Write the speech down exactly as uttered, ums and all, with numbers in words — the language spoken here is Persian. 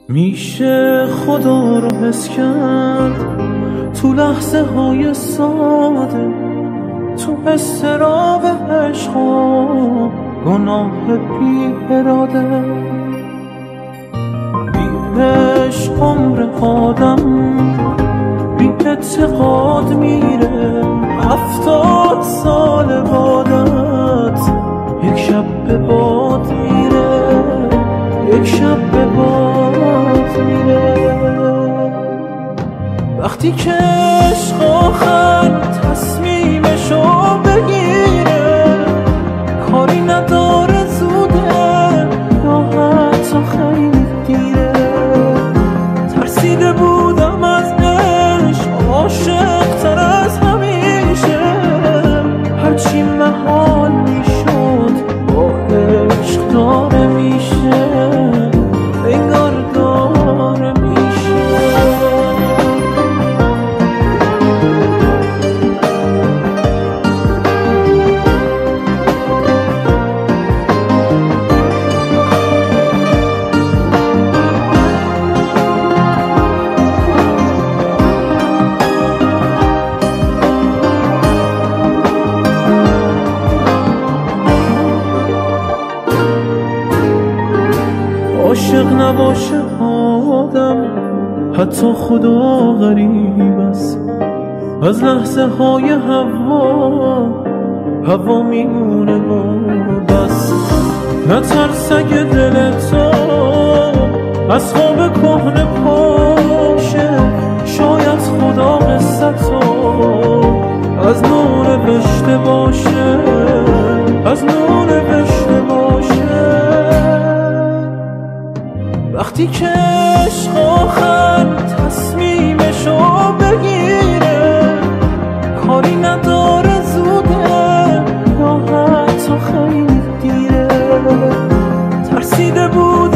میشه خدا رو حس کرد تو لحظه های ساده، تو استراب عشق و گناه بی اراده. بی عشق عمر آدم بی اعتقاد میره، هفتاد سال بادت یک شب به باد میره، یک شب به باد میره. وقتی که عشق آخر تصمیمشو بگیره، کاری نداره زوده یا حتی خیلی دیره. ترسیده بودم از عشق، عاشق تر از همیشه، هرچی محال میشد با عشق داره میشه، انگار داره میشه. عاشق نباشه آدم، حتی خدا غریب است. از لحظه های هوا هوا میمونه و بس. نترس اگه دل تو از خواب کهنه پاشه، شاید خدا قصه تو از نو نوشته باشه، از نو نوشته باشه. وقتی که عشق آخر تصمیمشو بگیره، کاری نداره زوده یا حتی خیلی دیره. ترسیده بود